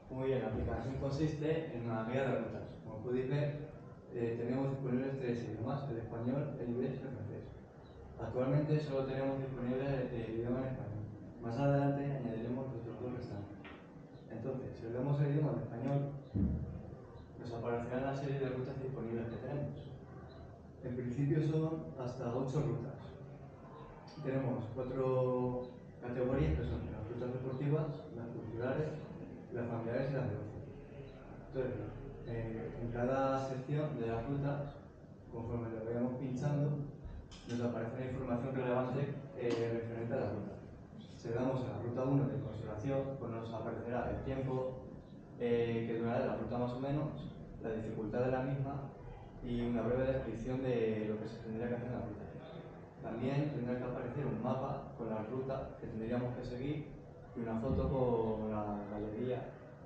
Muy bien, la aplicación consiste en una guía de rutas. Como podéis ver, tenemos disponibles tres idiomas: el español, el inglés y el francés. Actualmente solo tenemos disponible el idioma en español. Más adelante añadiremos los otros dos restantes. Entonces, si vemos el idioma en español, nos aparecerán la serie de rutas disponibles que tenemos. En principio son hasta 8 rutas. Tenemos 4 categorías, que son las rutas deportivas, las culturales, las familiares y las de ocio. Entonces, en cada sección de las rutas, conforme le vayamos pinchando, nos aparece una información relevante referente a la ruta. Si le damos a la ruta 1 de conservación, pues nos aparecerá el tiempo que durará la ruta más o menos, la dificultad de la misma y una breve descripción de lo que se tendría que hacer en la ruta. También tendrá que aparecer un mapa con la ruta que tendríamos que seguir y una foto con la galería.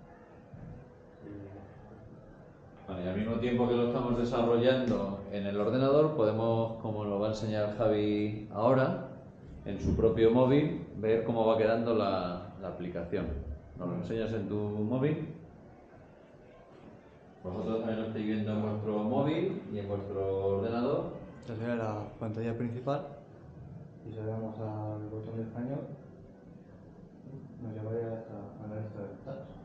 Vale, y al mismo tiempo que lo estamos desarrollando en el ordenador, podemos, como nos va a enseñar Javi ahora, en su propio móvil, ver cómo va quedando la aplicación. ¿Nos lo enseñas en tu móvil? Vosotros también lo estáis viendo en vuestro móvil y en vuestro ordenador. Esta sería la pantalla principal y si le damos al botón de español, nos llevaría a la lista de rutas.